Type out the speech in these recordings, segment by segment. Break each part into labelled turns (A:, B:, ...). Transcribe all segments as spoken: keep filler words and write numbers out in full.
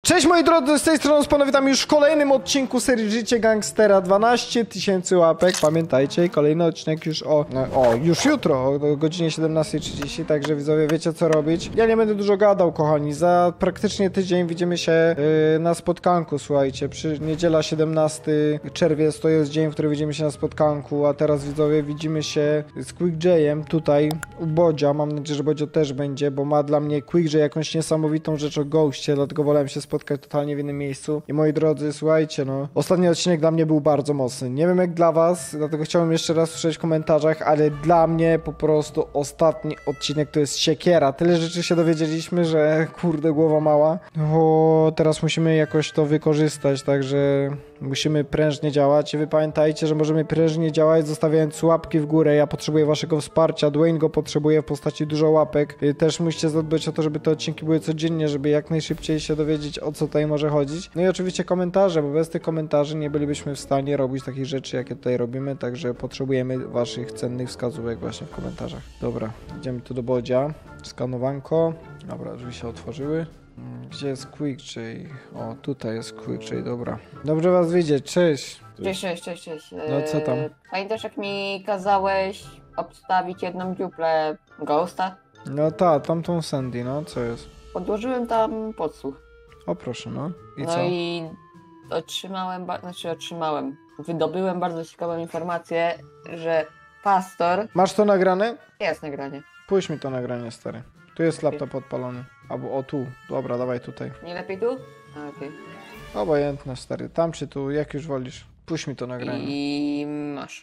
A: Cześć moi drodzy, z tej strony Spano, witam już w kolejnym odcinku serii Życie Gangstera. dwanaście tysięcy łapek, pamiętajcie, kolejny odcinek już o, o już jutro, o godzinie siedemnastej trzydzieści, także widzowie wiecie co robić. Ja nie będę dużo gadał, kochani, za praktycznie tydzień widzimy się yy, na spotkanku, słuchajcie, przy niedziela siedemnastego czerwca to jest dzień, w którym widzimy się na spotkanku, a teraz widzowie widzimy się z Quick Jayem tutaj u Bodzia, mam nadzieję, że Bodzio też będzie, bo ma dla mnie Quick Jay jakąś niesamowitą rzecz o Ghostie, dlatego wolałem się spotkać totalnie w innym miejscu. I moi drodzy, słuchajcie, no, ostatni odcinek dla mnie był bardzo mocny. Nie wiem jak dla was, dlatego chciałbym jeszcze raz słyszeć w komentarzach, ale dla mnie po prostu ostatni odcinek to jest siekiera. Tyle rzeczy się dowiedzieliśmy, że kurde, głowa mała. O, teraz musimy jakoś to wykorzystać, także musimy prężnie działać i wy pamiętajcie, że możemy prężnie działać, zostawiając łapki w górę. Ja potrzebuję waszego wsparcia, Dwayne go potrzebuje w postaci dużo łapek. Też musicie zadbać o to, żeby te odcinki były codziennie, żeby jak najszybciej się dowiedzieć, o co tutaj może chodzić. No i oczywiście komentarze, bo bez tych komentarzy nie bylibyśmy w stanie robić takich rzeczy, jakie tutaj robimy, także potrzebujemy waszych cennych wskazówek właśnie w komentarzach. Dobra, idziemy tu do Bodzia. Skanowanko. Dobra, drzwi się otworzyły. Gdzie jest Quick Jay? O, tutaj jest Quick Jay, dobra. Dobrze was widzieć, cześć.
B: Cześć, cześć, cześć, cześć.
A: No co tam?
B: Pamiętasz jak mi kazałeś obstawić jedną dziuplę Ghosta?
A: No ta, tamtą Sandy, no co jest?
B: Podłożyłem tam podsłuch.
A: O proszę, no. I
B: no
A: co?
B: i otrzymałem, znaczy otrzymałem, wydobyłem bardzo ciekawą informację, że pastor...
A: Masz to nagrane?
B: Jest nagranie.
A: Puść mi to nagranie, stary. Tu jest laptop odpalony. Albo o tu. Dobra, dawaj tutaj.
B: Nie lepiej tu? A, okej.
A: Okay. Obojętne, stary. Tam czy tu, jak już wolisz. Puść mi to nagranie.
B: I masz.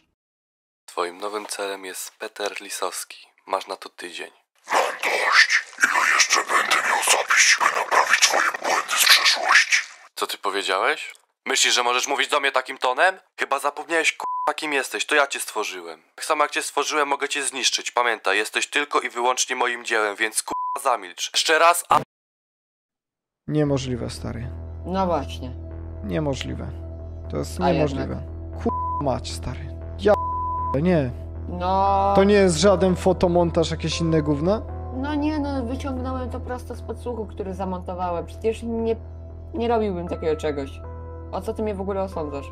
C: Twoim nowym celem jest Peter Lisowski. Masz na to tydzień.
D: Mam dość. Ile jeszcze będę miał zabić, by naprawić twoje błędy z przeszłości?
C: Co ty powiedziałeś? Myślisz, że możesz mówić do mnie takim tonem? Chyba zapomniałeś, k***a, kim jesteś. To ja cię stworzyłem. Tak samo jak cię stworzyłem, mogę cię zniszczyć. Pamiętaj, jesteś tylko i wyłącznie moim dziełem, więc k***a, zamilcz. Jeszcze raz, a...
A: Niemożliwe, stary.
B: No właśnie.
A: Niemożliwe. To jest
B: A
A: niemożliwe. K***a mać, stary. Ja nie.
B: No...
A: To nie jest żaden fotomontaż, jakieś inne gówna?
B: No nie, no wyciągnąłem to prosto z podsłuchu, który zamontowałem. Przecież nie, nie robiłbym takiego czegoś. O co ty mnie w ogóle osądzasz?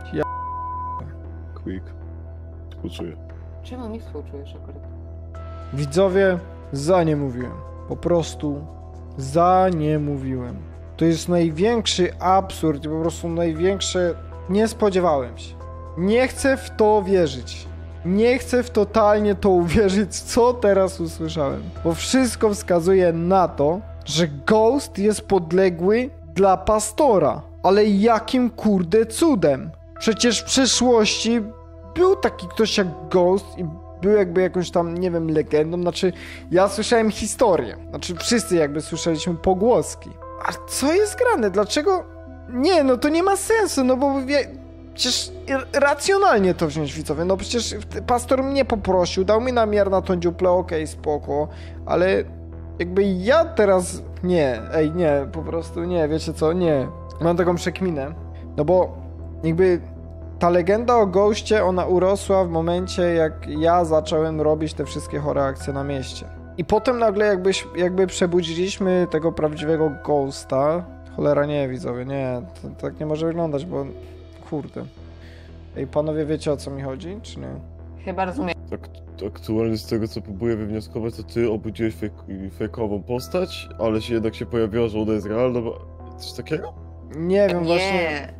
D: Quick. Współczuję.
B: Czemu mi współczujesz akurat?
A: Widzowie, za nie mówiłem. Po prostu za nie mówiłem. To jest największy absurd i po prostu największe... Nie spodziewałem się. Nie chcę w to wierzyć. Nie chcę w totalnie to uwierzyć, co teraz usłyszałem. Bo wszystko wskazuje na to, że Ghost jest podległy dla pastora. Ale jakim kurde cudem? Przecież w przeszłości był taki ktoś jak Ghost i był jakby jakąś tam, nie wiem, legendą. Znaczy, ja słyszałem historię. Znaczy, wszyscy jakby słyszeliśmy pogłoski. A co jest grane? Dlaczego? Nie, no to nie ma sensu, no bo... Wie... Przecież racjonalnie to wziąć, widzowie, no przecież pastor mnie poprosił, dał mi namiar na tą dziuplę, okej, okay, spoko, ale jakby ja teraz, nie, ej, nie, po prostu nie, wiecie co, nie, mam taką przekminę, no bo jakby ta legenda o Ghostie, ona urosła w momencie, jak ja zacząłem robić te wszystkie chore akcje na mieście i potem nagle jakby, jakby przebudziliśmy tego prawdziwego Ghosta, cholera nie, widzowie, nie, to, tak nie może wyglądać, bo kurde. Ej, panowie, wiecie o co mi chodzi, czy nie?
B: Chyba rozumiem.
D: Tak, aktualnie z tego co próbuję wywnioskować, to ty obudziłeś fejk, fejkową postać, ale się jednak się pojawiła, że ona jest realna, bo... Coś takiego?
A: Nie wiem,
B: nie.
A: właśnie...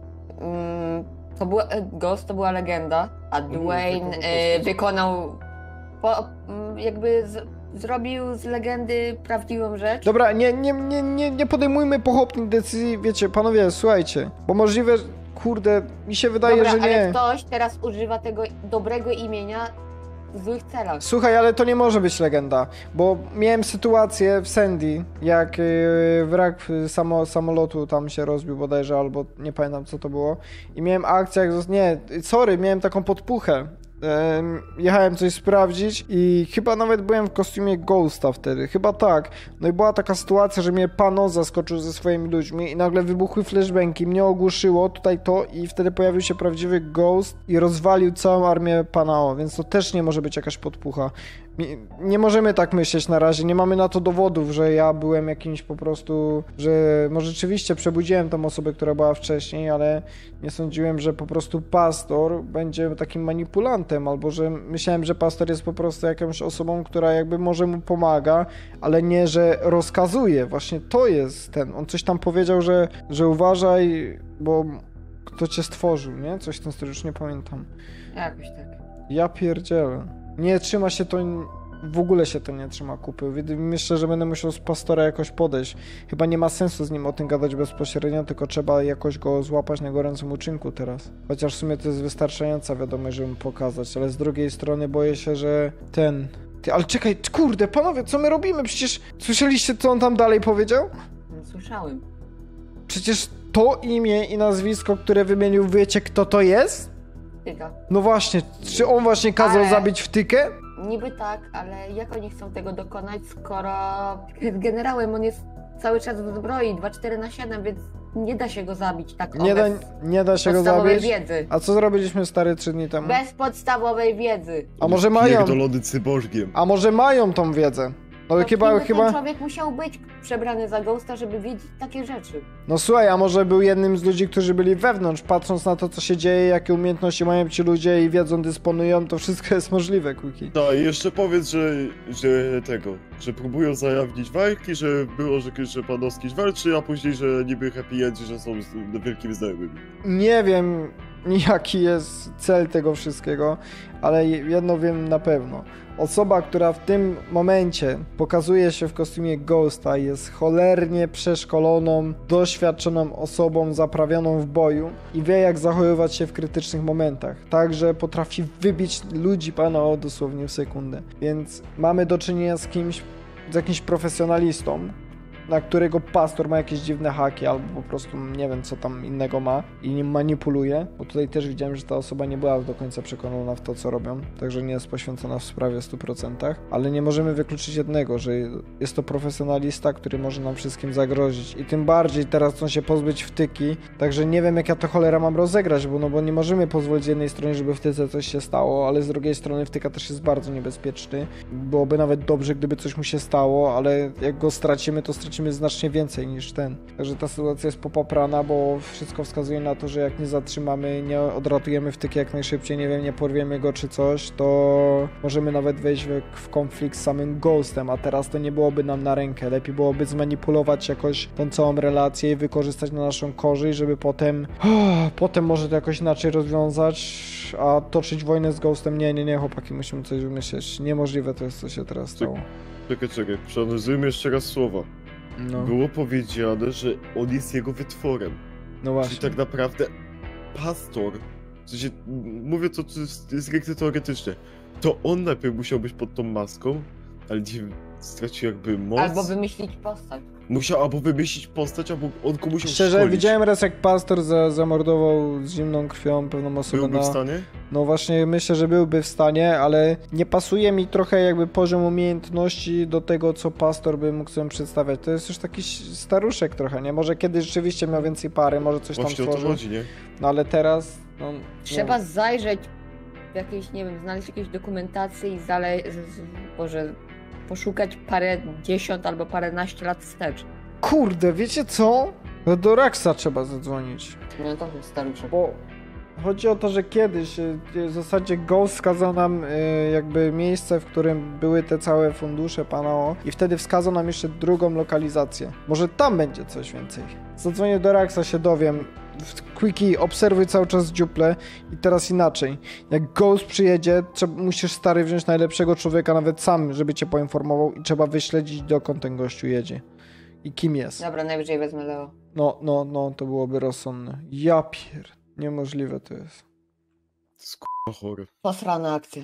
B: Mm, to była, Ghost to była legenda, a Dwayne
D: Mm,
B: e, wykonał... Po, jakby z, zrobił z legendy prawdziwą rzecz.
A: Dobra, nie, nie, nie, nie, nie podejmujmy pochopnych decyzji, wiecie, panowie, słuchajcie, bo możliwe, kurde, mi się wydaje,
B: Dobra,
A: że nie.
B: ale ktoś teraz używa tego dobrego imienia w złych celach.
A: Słuchaj, ale to nie może być legenda, bo miałem sytuację w Sandy, jak yy, wrak samo, samolotu tam się rozbił bodajże, albo nie pamiętam co to było i miałem akcję, jak... nie, sorry, miałem taką podpuchę. Jechałem coś sprawdzić i chyba nawet byłem w kostiumie Ghosta wtedy, chyba tak. No i była taka sytuacja, że mnie Pano zaskoczył ze swoimi ludźmi i nagle wybuchły flashbangi, mnie ogłuszyło tutaj to i wtedy pojawił się prawdziwy Ghost i rozwalił całą armię Panao, więc to też nie może być jakaś podpucha. Mi- Nie możemy tak myśleć na razie, nie mamy na to dowodów, że ja byłem jakimś po prostu, że może rzeczywiście przebudziłem tą osobę, która była wcześniej, ale nie sądziłem, że po prostu pastor będzie takim manipulantem, albo że myślałem, że pastor jest po prostu jakąś osobą, która jakby może mu pomaga, ale nie, że rozkazuje. Właśnie to jest ten, on coś tam powiedział, że, że uważaj, bo kto cię stworzył, nie? Coś w tym stylu, już nie pamiętam.
B: Jakoś tak.
A: Ja pierdzielę. Nie trzyma się to, w ogóle się to nie trzyma kupy. Myślę, że będę musiał z pastora jakoś podejść. Chyba nie ma sensu z nim o tym gadać bezpośrednio, tylko trzeba jakoś go złapać na gorącym uczynku teraz. Chociaż w sumie to jest wystarczająca wiadomość, żeby mu pokazać, ale z drugiej strony boję się, że ten... Ty, ale czekaj, kurde, panowie, co my robimy? Przecież słyszeliście, co on tam dalej powiedział?
B: No, słyszałem.
A: Przecież to imię i nazwisko, które wymienił, wiecie, kto to jest?
B: Tyka.
A: No właśnie, czy on właśnie kazał
B: Ale-
A: zabić wtykę?
B: Niby tak, ale jak oni chcą tego dokonać, skoro generałem on jest cały czas w zbroi, dwa cztery na siedem, więc nie da się go zabić tak o,
A: Nie da,
B: bez
A: nie da się go
B: podstawowej
A: zabić.
B: wiedzy.
A: A co zrobiliśmy stary trzy dni temu?
B: Bez podstawowej wiedzy.
A: A może mają?
D: Pierdolony cyborgiem.
A: A może mają tą wiedzę? No
B: To
A: chyba,
B: kim
A: chyba...
B: ten człowiek musiał być przebrany za Ghosta, żeby wiedzieć takie rzeczy.
A: No słuchaj, a może był jednym z ludzi, którzy byli wewnątrz, patrząc na to, co się dzieje, jakie umiejętności mają ci ludzie i wiedzą, dysponują, to wszystko jest możliwe, Kuki.
D: Tak, i jeszcze powiedz, że, że tego, że próbują zajawnić walki, że było, że, że Panowski walczy, a później, że niby happy end, że są z- wielkimi znajomymi.
A: Nie wiem, jaki jest cel tego wszystkiego, ale jedno wiem na pewno. Osoba, która w tym momencie pokazuje się w kostiumie Ghosta, jest cholernie przeszkoloną, doświadczoną osobą zaprawioną w boju i wie, jak zachowywać się w krytycznych momentach. Także potrafi wybić ludzi pana o dosłownie w sekundę. Więc mamy do czynienia z kimś, z jakimś profesjonalistą, na którego pastor ma jakieś dziwne haki albo po prostu nie wiem co tam innego ma i nim manipuluje, bo tutaj też widziałem, że ta osoba nie była do końca przekonana w to, co robią, także nie jest poświęcona w sprawie w stu procentach, ale nie możemy wykluczyć jednego, że jest to profesjonalista, który może nam wszystkim zagrozić i tym bardziej teraz chcą się pozbyć wtyki, także nie wiem, jak ja to cholera mam rozegrać, bo no bo nie możemy pozwolić z jednej strony, żeby wtyce coś się stało, ale z drugiej strony wtyka też jest bardzo niebezpieczny, byłoby nawet dobrze, gdyby coś mu się stało, ale jak go stracimy, to stracimy znacznie więcej niż ten. Także ta sytuacja jest popaprana, bo wszystko wskazuje na to, że jak nie zatrzymamy, nie odratujemy wtyki jak najszybciej, nie wiem, nie porwiemy go czy coś, to możemy nawet wejść w, w konflikt z samym Ghostem, a teraz to nie byłoby nam na rękę. Lepiej byłoby zmanipulować jakoś tą całą relację i wykorzystać na naszą korzyść, żeby potem oh, potem może to jakoś inaczej rozwiązać, a toczyć wojnę z Ghostem, nie, nie, nie, chłopaki, musimy coś wymyśleć. Niemożliwe to jest, co się teraz stało.
D: Czekaj, czekaj, przeanalizujmy jeszcze raz słowa.
A: No,
D: Było powiedziane, że on jest jego wytworem.
A: no
D: Czyli
A: właśnie.
D: tak naprawdę pastor, w sensie, m- mówię to, to jest, to jest stricte teoretycznie, to on najpierw musiał być pod tą maską, ale nie wiem, stracił jakby moc.
B: Albo wymyślić postać.
D: Musiał albo wymyślić postać, albo on go musiał
A: Szczerze,
D: szkolić.
A: widziałem raz, jak pastor za, zamordował z zimną krwią pewną osobę
D: Byłby
A: na...
D: w stanie?
A: No właśnie, myślę, że byłby w stanie, ale nie pasuje mi trochę jakby poziom umiejętności do tego, co pastor by mógł sobie przedstawiać. To jest już taki staruszek trochę, nie? Może kiedyś rzeczywiście miał więcej pary, może coś tam
D: Właśnie o to
A: stworzył,
D: chodzi, nie?
A: no ale teraz... No,
B: Trzeba
A: no.
B: zajrzeć w jakieś, nie wiem, znaleźć jakieś dokumentacje i zale... z- z- Boże, poszukać parę dziesiąt albo paręnaście lat wstecz.
A: Kurde, wiecie co? No do Raxa trzeba zadzwonić.
B: No to jest staruszek.
A: Bo chodzi o to, że kiedyś e, w zasadzie Ghost wskazał nam e, jakby miejsce, w którym były te całe fundusze pana O i wtedy wskazał nam jeszcze drugą lokalizację. Może tam będzie coś więcej. Zadzwonię do Raxa, się dowiem. W Quickie obserwuj cały czas dziuple i teraz inaczej. Jak Ghost przyjedzie, trzeba, musisz stary wziąć najlepszego człowieka, nawet sam, żeby cię poinformował i trzeba wyśledzić, dokąd ten gościu jedzie. I kim jest.
B: Dobra, najwyżej wezmę Leo.
A: No, no, no, to byłoby rozsądne. Ja pier... Niemożliwe to jest.
D: To jest k***a chore.
B: Posrana akcja.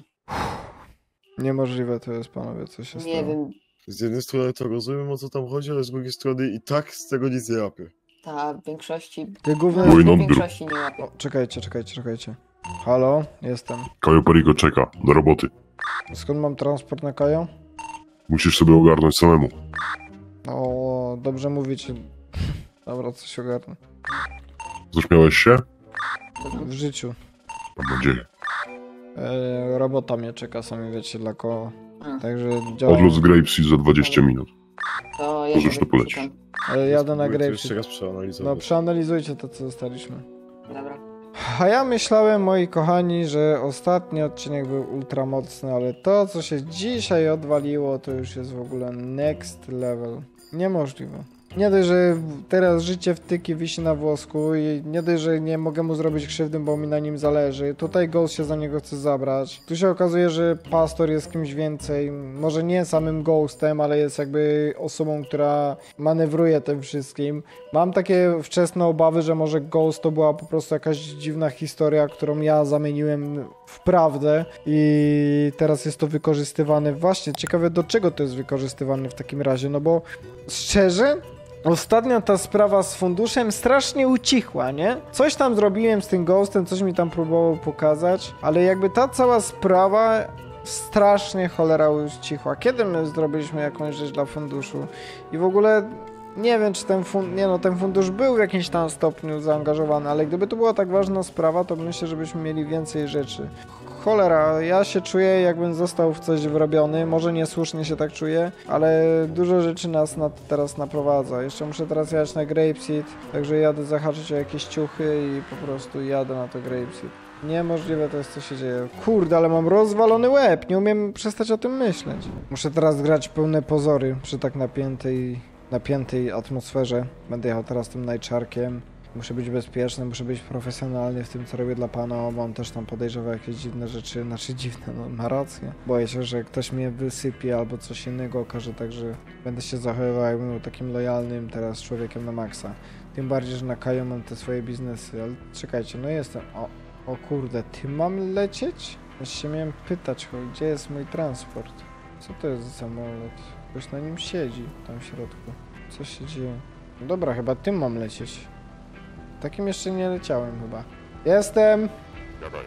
A: Niemożliwe to jest, panowie, co się stało.
B: Nie wiem,
D: Z jednej strony to rozumiem, o co tam chodzi, ale z drugiej strony i tak z tego nic nie łapię.
B: ta w większości...
A: Ty główne...
B: No, w
E: Wojną
B: większości nie łapie.
A: O, czekajcie, czekajcie, czekajcie. Halo? Jestem.
E: Kajo Perigo czeka, do roboty.
A: Skąd mam transport na Kajo?
E: Musisz sobie ogarnąć samemu.
A: O, dobrze mówicie. Dobra, coś ogarnę.
E: Zaśmiałeś się?
A: W życiu.
E: Mam nadzieję.
A: E, robota mnie czeka, sami wiecie, dla kogo.
B: A,
A: Także działam.
E: Odlot z Grapeseed za dwadzieścia minut.
B: to ja
E: Możesz
B: sobie
E: tu polecieć.
B: szukam.
A: Ale jadę na
D: Spróbuję to
A: grę.
D: jeszcze raz przeanalizować.
A: No przeanalizujcie to, co dostaliśmy.
B: Dobra.
A: A ja myślałem, moi kochani, że ostatni odcinek był ultra mocny, ale to, co się dzisiaj odwaliło, to już jest w ogóle next level. Niemożliwe. Nie dość, że teraz życie wtyki wisi na włosku i nie dość, że nie mogę mu zrobić krzywdy, bo mi na nim zależy. Tutaj Ghost się za niego chce zabrać. Tu się okazuje, że Pastor jest kimś więcej. Może nie samym Ghostem, ale jest jakby osobą, która manewruje tym wszystkim. Mam takie wczesne obawy, że może Ghost to była po prostu jakaś dziwna historia, którą ja zamieniłem w prawdę i teraz jest to wykorzystywane. Właśnie, ciekawe do czego to jest wykorzystywane w takim razie, no bo szczerze, ostatnio ta sprawa z funduszem strasznie ucichła, nie? Coś tam zrobiłem z tym Ghostem, coś mi tam próbował pokazać, ale jakby ta cała sprawa strasznie cholera ucichła. Kiedy my zrobiliśmy jakąś rzecz dla funduszu? I w ogóle nie wiem, czy ten fund... Nie no, ten fundusz był w jakimś tam stopniu zaangażowany, ale gdyby to była tak ważna sprawa, to myślę, żebyśmy mieli więcej rzeczy. Cholera, ja się czuję, jakbym został w coś wrobiony, może niesłusznie się tak czuję, ale dużo rzeczy nas na to teraz naprowadza. Jeszcze muszę teraz jechać na Grapeseed, także jadę zahaczyć o jakieś ciuchy i po prostu jadę na to Grapeseed. Niemożliwe to jest, co się dzieje. Kurde, ale mam rozwalony łeb, nie umiem przestać o tym myśleć. Muszę teraz grać pełne pozory przy tak napiętej, napiętej atmosferze. Będę jechał teraz tym Nightcharkiem. Muszę być bezpieczny, muszę być profesjonalny w tym, co robię dla pana, bo on też tam podejrzewa jakieś dziwne rzeczy, znaczy dziwne, no ma rację. Boję się, że ktoś mnie wysypie albo coś innego okaże, także będę się zachowywał, jakbym był takim lojalnym teraz człowiekiem na maksa. Tym bardziej, że na Kajo mam te swoje biznesy, ale czekajcie, no jestem, o, o kurde, ty mam lecieć? Jeszcze miałem pytać, gdzie jest mój transport? Co to jest za samolot? Ktoś na nim siedzi, tam w środku. Co się dzieje? No dobra, chyba tym mam lecieć. Takim jeszcze nie leciałem chyba. Jestem!
E: Dawaj.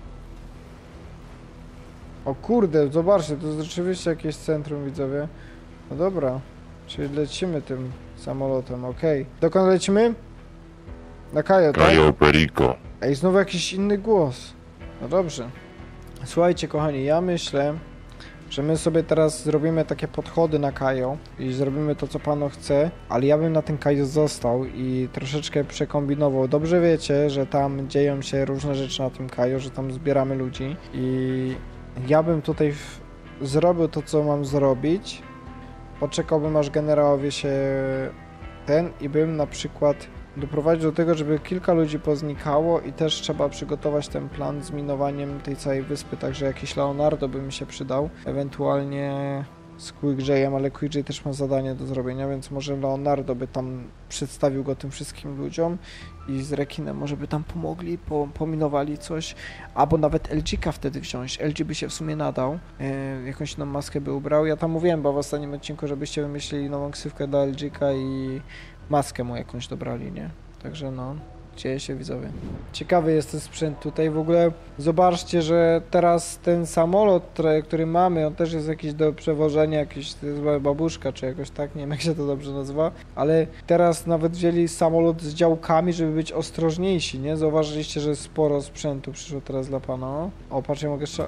A: O kurde, zobaczcie, to jest rzeczywiście jakieś centrum, widzowie. No dobra, czyli lecimy tym samolotem, okej. Okay. Dokąd lecimy? Na Kajo, tak?
E: Kajo Perico.
A: Ej, znowu jakiś inny głos. No dobrze. Słuchajcie, kochani, ja myślę, że my sobie teraz zrobimy takie podchody na Kajo i zrobimy to, co pano chce, ale ja bym na ten Kajo został i troszeczkę przekombinował. Dobrze wiecie, że tam dzieją się różne rzeczy na tym Kajo, że tam zbieramy ludzi i ja bym tutaj w... zrobił to, co mam zrobić, poczekałbym, aż generałowie się ten i bym na przykład doprowadzić do tego, żeby kilka ludzi poznikało i też trzeba przygotować ten plan z minowaniem tej całej wyspy, także jakiś Leonardo by mi się przydał, ewentualnie z QuickJ'em, ale QuickJ też ma zadanie do zrobienia, więc może Leonardo by tam przedstawił go tym wszystkim ludziom i z Rekinem może by tam pomogli, po, pominowali coś, albo nawet L G K wtedy wziąć, L G by się w sumie nadał, e, jakąś inną maskę by ubrał, ja tam mówiłem, bo w ostatnim odcinku, żebyście wymyślili nową ksywkę dla L G K i maskę mu jakąś dobrali, nie? Także no, dzieje się, widzowie. Ciekawy jest ten sprzęt tutaj, w ogóle zobaczcie, że teraz ten samolot, który mamy, on też jest jakiś do przewożenia, jakiś, to jest babuszka, czy jakoś tak, nie wiem jak się to dobrze nazywa, ale teraz nawet wzięli samolot z działkami, żeby być ostrożniejsi, nie? Zauważyliście, że sporo sprzętu przyszło teraz dla pana. O, patrz, ja mogę jeszcze...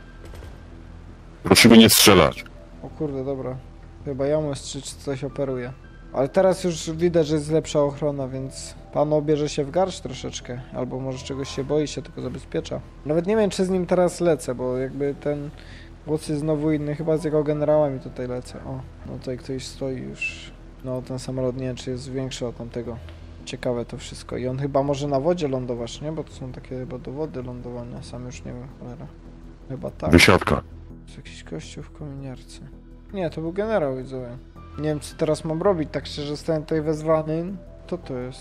E: Prosimy nie strzelać.
A: O kurde, dobra. Chyba ja mu czy coś operuje. Ale teraz już widać, że jest lepsza ochrona, więc pan obierze się w garść troszeczkę. Albo może czegoś się boi, się tylko zabezpiecza. Nawet nie wiem, czy z nim teraz lecę, bo jakby ten głos jest znowu inny. Chyba z jego generałami tutaj lecę. O, no tutaj ktoś stoi już. No ten samolot nie wiem, czy jest większy od tamtego. Ciekawe to wszystko. I on chyba może na wodzie lądować, nie? Bo to są takie chyba do wody lądowania. Sam już nie wiem, cholera. Chyba tak.
E: Wysiadka.
A: To jest jakiś gościu w kominiarce. Nie, to był generał, widzowie. Nie wiem, co teraz mam robić, tak szczerze, zostałem tutaj wezwany. Kto to jest?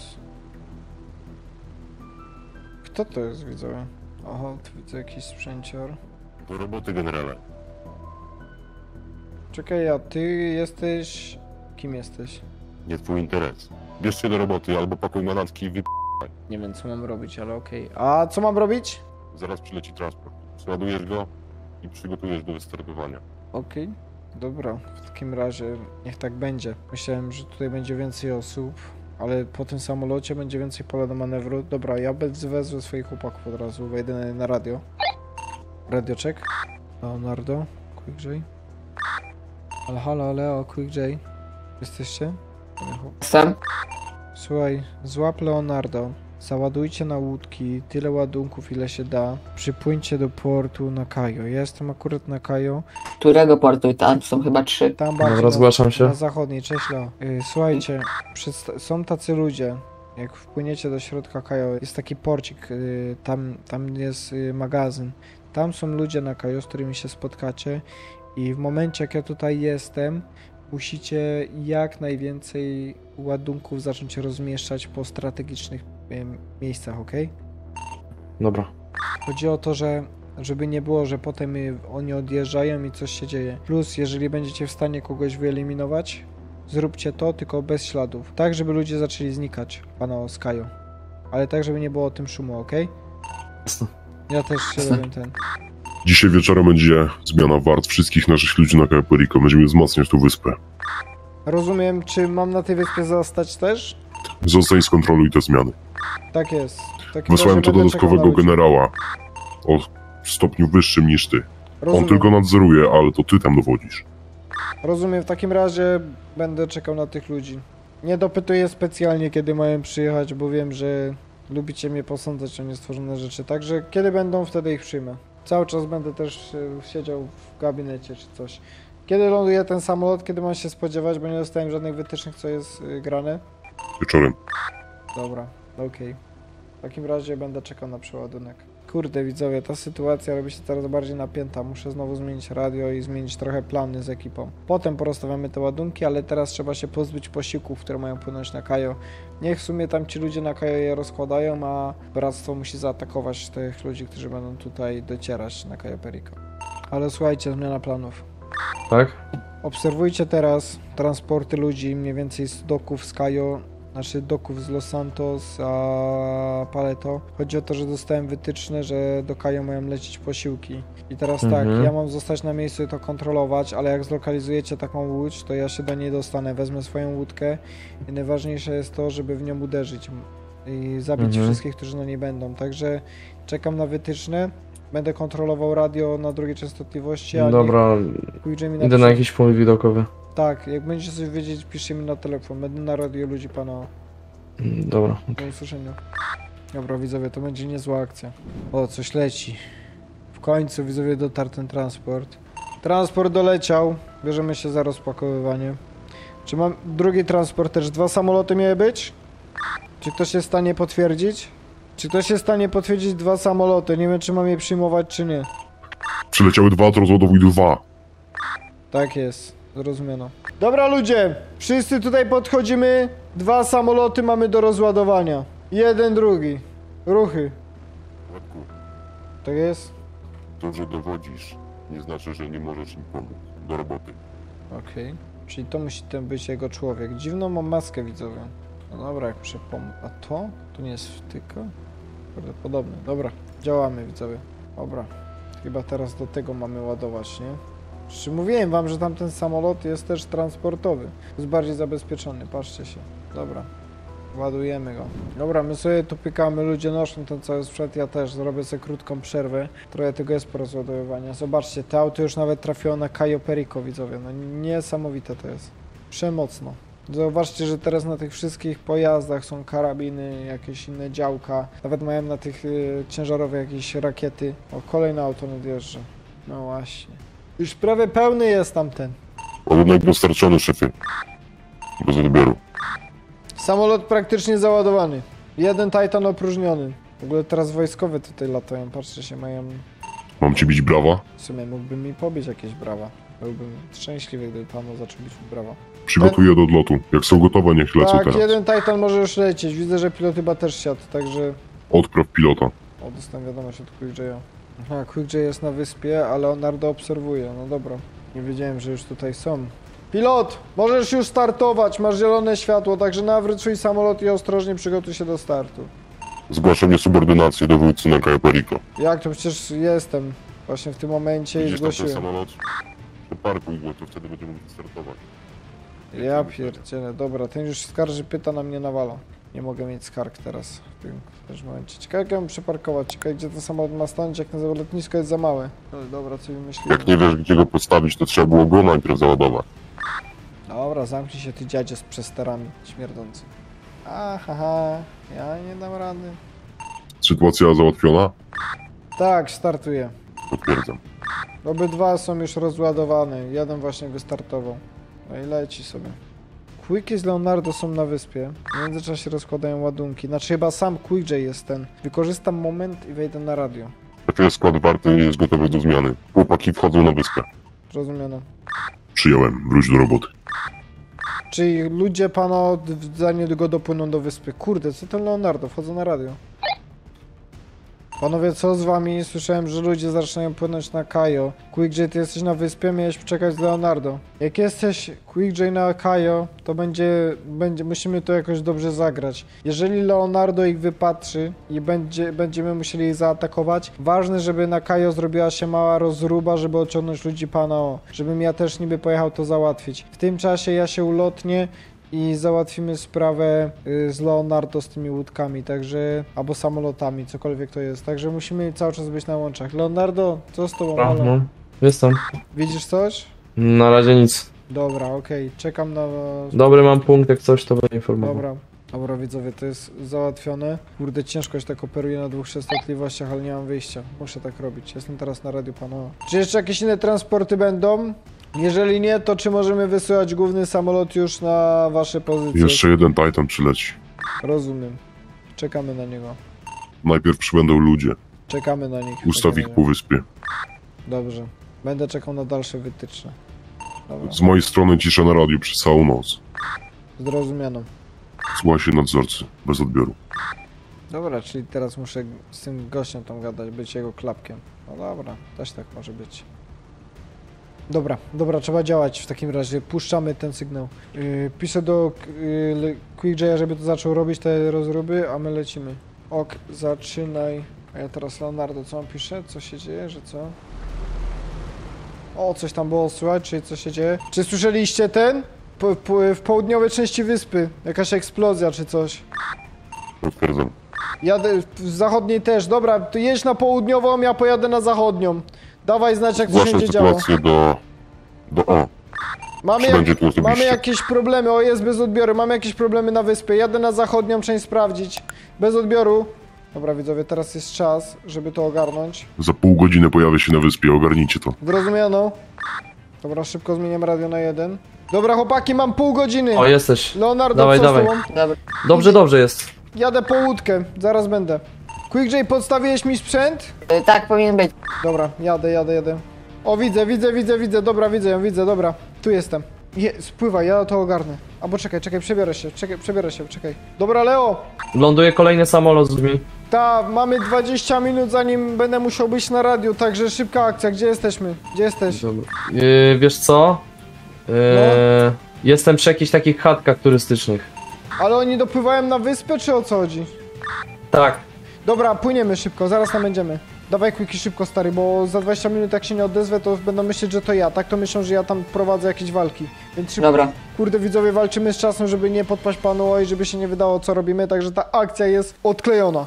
A: Kto to jest, widzowie? Oho, tu widzę jakiś sprzęcior.
E: Do roboty, generale.
A: Czekaj, a ty jesteś... Kim jesteś?
E: Nie twój interes. Bierz się do roboty albo pakuj manatki i wyp...
A: Nie wiem, co mam robić, ale okej. Okay. A co mam robić?
E: Zaraz przyleci transport. Przeładujesz go i przygotujesz do wystartowania.
A: Okej. Okay. Dobra, w takim razie niech tak będzie. Myślałem, że tutaj będzie więcej osób, ale po tym samolocie będzie więcej pola do manewru. Dobra, ja wezwę swoich chłopaków od razu, wejdę na radio. Radio check. Leonardo, QuickJ. Ale halo, Leo, Quick J. Jesteście?
B: Jestem.
A: Słuchaj, złap Leonardo. Załadujcie na łódki tyle ładunków, ile się da. Przypłyńcie do portu na Kajo. Ja jestem akurat na Kajo.
B: Którego portu? Tam są chyba trzy.
A: Tam bardziej
F: Dobra,
A: na,
F: zgłaszam się.
A: na zachodniej. Cześć Leo. Y, słuchajcie, przedsta- są tacy ludzie. Jak wpłyniecie do środka Kajo, jest taki porcik, y, tam, tam jest y, magazyn. Tam są ludzie na Kajo, z którymi się spotkacie i w momencie, jak ja tutaj jestem, musicie jak najwięcej ładunków zacząć rozmieszczać po strategicznych y, miejscach, ok?
F: Dobra.
A: Chodzi o to, że żeby nie było, że potem y, oni odjeżdżają i coś się dzieje. Plus, jeżeli będziecie w stanie kogoś wyeliminować, zróbcie to, tylko bez śladów. Tak, żeby ludzie zaczęli znikać, pana Skyu. Ale tak, żeby nie było o tym szumu, ok?
F: Jasne.
A: Ja też się
B: Jasne.
A: robię ten.
E: Dzisiaj wieczorem będzie zmiana wart wszystkich naszych ludzi na Cayo Perico. Będziemy wzmacniać tą wyspę.
A: Rozumiem, czy mam na tej wyspie zostać też?
E: Zostań, skontroluj te zmiany.
A: Tak jest. W takim
E: Wysłałem
A: razie
E: tu
A: będę czekał na
E: dodatkowego
A: ludzi.
E: generała o stopniu wyższym niż ty. On
A: Rozumiem.
E: tylko nadzoruje, ale to ty tam dowodzisz.
A: Rozumiem, w takim razie będę czekał na tych ludzi. Nie dopytuję specjalnie, kiedy mają przyjechać, bo wiem, że lubicie mnie posądzać o niestworzone rzeczy. Także kiedy będą, wtedy ich przyjmę. Cały czas będę też e, siedział w gabinecie czy coś. Kiedy ląduje ten samolot, kiedy mam się spodziewać, bo nie dostałem żadnych wytycznych, co jest y, grane.
E: Wieczorem.
A: Dobra, okej. W takim razie będę czekał na przeładunek. Kurde widzowie, ta sytuacja robi się coraz bardziej napięta. Muszę znowu zmienić radio i zmienić trochę plany z ekipą. Potem porozstawiamy te ładunki, ale teraz trzeba się pozbyć posiłków, które mają płynąć na Kajo. Niech w sumie tam ci ludzie na Kajo je rozkładają, a bractwo musi zaatakować tych ludzi, którzy będą tutaj docierać na Cayo Perico. Ale słuchajcie, zmiana planów.
F: Tak?
A: Obserwujcie teraz transporty ludzi mniej więcej z doków z Kajo, znaczy doków z Los Santos, a Paleto. Chodzi o to, że dostałem wytyczne, że do Kajo mają lecieć posiłki. I teraz
F: Mhm.
A: tak, ja mam zostać na miejscu i to kontrolować, ale jak zlokalizujecie taką łódź, to ja się do niej dostanę, wezmę swoją łódkę i najważniejsze jest to, żeby w nią uderzyć i zabić
F: Mhm.
A: wszystkich, którzy na niej będą. Także czekam na wytyczne. Będę kontrolował radio na drugiej częstotliwości, a
F: Dobra,
A: niech pójdzie mi
F: idę na
A: napisze-
F: jakiś punkt widokowy.
A: Tak, jak będziecie coś wiedzieć, piszcie mi na telefon. Będę na radio ludzi pana.
F: Mm, Dobra.
A: Do usłyszenia. Dobra, widzowie, to będzie niezła akcja. O, coś leci. W końcu, widzowie, dotarł ten transport. Transport doleciał. Bierzemy się za rozpakowywanie. Czy mam drugi transport też? Dwa samoloty miały być? Czy ktoś jest w stanie potwierdzić? Czy ktoś jest w stanie potwierdzić dwa samoloty? Nie wiem, czy mam je przyjmować, czy nie.
E: Przyleciały dwa, to rozładowuj dwa.
A: Tak jest, zrozumiano. Dobra ludzie, wszyscy tutaj podchodzimy. Dwa samoloty mamy do rozładowania. Jeden, drugi. Ruchy.
E: Władku,
A: Tak jest?
E: to, że dowodzisz, nie znaczy, że nie możesz im pomóc. Do roboty.
A: Okej. Czyli to musi ten być jego człowiek. Dziwną mam maskę, widzowie. No dobra, jak przypomnę. A to? To nie jest wtyka? Kurde, podobne. Dobra, działamy, widzowie. Dobra. Chyba teraz do tego mamy ładować, nie? Czy mówiłem wam, że tamten samolot jest też transportowy. Jest bardziej zabezpieczony, patrzcie się. Dobra. Ładujemy go. Dobra, my sobie tu pykamy, ludzie noszą ten cały sprzęt, ja też zrobię sobie krótką przerwę. Trochę tego jest po rozładowywania. Zobaczcie, te auto już nawet trafiło na Cayo Perico, widzowie. No niesamowite to jest. Przemocno. Zobaczcie, że teraz na tych wszystkich pojazdach są karabiny, jakieś inne działka. Nawet mają na tych y, ciężarowych jakieś rakiety. O, kolejne auto nadjeżdża. No właśnie. Już prawie pełny jest tamten.
E: Ładunek dostarczony, szefie. Bez odbioru.
A: Samolot praktycznie załadowany. Jeden Titan opróżniony. W ogóle teraz wojskowe tutaj latają. Patrzcie się, mają...
E: Mam ci bić brawa?
A: W sumie mógłbym mi pobić jakieś brawa. Byłbym szczęśliwy, gdyby panu zaczął bić mi brawa.
E: Przygotuję do odlotu. Jak są gotowe, niech lecą
A: Tak,
E: teraz.
A: jeden Titan może już lecieć. Widzę, że pilot chyba też siadł, także...
E: Odpraw pilota.
A: O, dostałem wiadomość od Quick J'a. Aha, Quick J jest na wyspie, ale Leonardo obserwuje. No dobra. Nie wiedziałem, że już tutaj są. Pilot! Możesz już startować, masz zielone światło, także nawróć swój samolot i ostrożnie przygotuj się do startu.
E: Zgłaszam niesubordynację dowódcy na Cayo Perico.
A: Jak to przecież jestem właśnie w tym momencie i
E: Widzisz tam ten
A: zgłosiłem.
E: samolot? Przeparkuj go, to wtedy będziemy mógł startować.
A: Ja pierdzielę, dobra, ten już skarży, pyta, na mnie nawala. Nie mogę mieć skarg teraz w tym też momencie. Ciekawe jak ją przeparkować, ciekawe gdzie ten samolot ma stanąć, jak na lotnisko jest za małe. Ale dobra, co wymyśliłem.
E: Jak nie wiesz, gdzie go postawić, to trzeba było go najpierw załadować.
A: Dobra, zamknij się ty dziadzie z przesterami śmierdzący. Aha, ja nie dam rady.
E: Sytuacja załatwiona?
A: Tak, startuję.
E: Potwierdzam.
A: Obydwa są już rozładowane, jeden właśnie wystartował. No i leci sobie. Quick z Leonardo są na wyspie. W międzyczasie rozkładają ładunki. Znaczy chyba sam Quick J jest ten. Wykorzystam moment i wejdę na radio.
E: Ten skład warty jest gotowy do zmiany. Chłopaki wchodzą na wyspę.
A: Zrozumiano.
E: Przyjąłem, wróć do roboty.
A: Czyli ludzie pano za niedługo dopłyną do wyspy. Kurde, co ten Leonardo? Wchodzą na radio. Panowie, co z wami? Słyszałem, że ludzie zaczynają płynąć na Kajo. Quick J, ty jesteś na wyspie, miałeś czekać z Leonardo. Jak jesteś Quick J na Kajo, to będzie, będzie, musimy to jakoś dobrze zagrać. Jeżeli Leonardo ich wypatrzy i będzie, będziemy musieli ich zaatakować, ważne, żeby na Kajo zrobiła się mała rozruba, żeby odciągnąć ludzi pana O. Żebym ja też niby pojechał to załatwić. W tym czasie ja się ulotnię i załatwimy sprawę y, z Leonardo z tymi łódkami, także, albo samolotami, cokolwiek to jest, także musimy cały czas być na łączach. Leonardo, co z tobą?
F: A,
A: Halo?
F: no. Jestem.
A: Widzisz coś?
F: Na razie nic.
A: Dobra, okej, czekam na...
F: Dobry mam punkt, jak coś to będę informował.
A: Dobra, dobra widzowie, to jest załatwione. Kurde, ciężko się tak operuje na dwóch częstotliwościach, ale nie mam wyjścia, muszę tak robić. Jestem teraz na radiu panowa. Czy jeszcze jakieś inne transporty będą? Jeżeli nie, to czy możemy wysyłać główny samolot już na wasze pozycje?
E: Jeszcze jeden Titan przyleci.
A: Rozumiem. Czekamy na niego.
E: Najpierw przybędą ludzie.
A: Czekamy na nich.
E: Ustaw ich po wyspie.
A: Dobrze. Będę czekał na dalsze wytyczne. Dobra.
E: Z mojej strony cisza na radiu przez całą noc.
A: Zrozumiano.
E: Słucha się nadzorcy, bez odbioru.
A: Dobra, czyli teraz muszę z tym gościem tam gadać, być jego klapkiem. No dobra, też tak może być. Dobra, dobra, trzeba działać w takim razie. Puszczamy ten sygnał. Yy, piszę do yy, Quick J'a, żeby to zaczął robić te rozruby, a my lecimy. Ok, zaczynaj. A ja teraz Leonardo, co on pisze? Co się dzieje, że co? O, coś tam było słychać, czy co się dzieje? Czy słyszeliście ten? Po, po, w południowej części wyspy. Jakaś eksplozja, czy coś.
E: Potwierdzam.
A: Jadę w zachodniej też. Dobra, to jedź na południową, ja pojadę na zachodnią. Dawaj znać, jak coś
E: Zgłaszam
A: będzie działo.
E: sytuację do... do O.
A: Mamy,
E: Przybędzie
A: jak,
E: tu osobiście.
A: mamy jakieś problemy, o jest bez odbioru, mamy jakieś problemy na wyspie. Jadę na zachodnią część sprawdzić. Bez odbioru. Dobra widzowie, teraz jest czas, żeby to ogarnąć.
E: Za pół godziny pojawię się na wyspie, ogarnijcie to.
A: Zrozumiano. Dobra, szybko zmieniam radio na jeden. Dobra chłopaki, mam pół godziny.
F: O, jesteś.
A: Leonardo,
F: Dawaj,
A: co z
F: dawaj.
A: tobą?
B: Dobra.
F: Dobrze, dobrze jest.
A: Jadę po łódkę, zaraz będę. Quick J, podstawiłeś mi sprzęt?
B: Y, Tak, powinien być.
A: Dobra, jadę, jadę, jadę. O, widzę, widzę, widzę, widzę, dobra, widzę ją, widzę, dobra. Tu jestem. Je, spływaj, ja to ogarnę. Albo czekaj, czekaj, przebiorę się, czekaj, przebiorę się, czekaj. Dobra, Leo!
F: Ląduje kolejny samolot z ludźmi.
A: Ta, mamy dwadzieścia minut zanim będę musiał być na radiu, także szybka akcja, gdzie jesteśmy? Gdzie jesteś?
F: Dobra. Yy, wiesz co? Yy,
A: No.
F: Jestem przy jakichś takich chatkach turystycznych.
A: Ale oni dopływają na wyspę, czy o co chodzi?
F: Tak.
A: Dobra, płyniemy szybko, zaraz tam będziemy. Dawaj Quickie szybko, stary, bo za dwadzieścia minut jak się nie odezwę, to będą myśleć, że to ja. Tak to myślą, że ja tam prowadzę jakieś walki. Więc szybko,
B: Dobra.
A: kurde widzowie, walczymy z czasem, żeby nie podpaść panu O i żeby się nie wydało, co robimy, także ta akcja jest odklejona.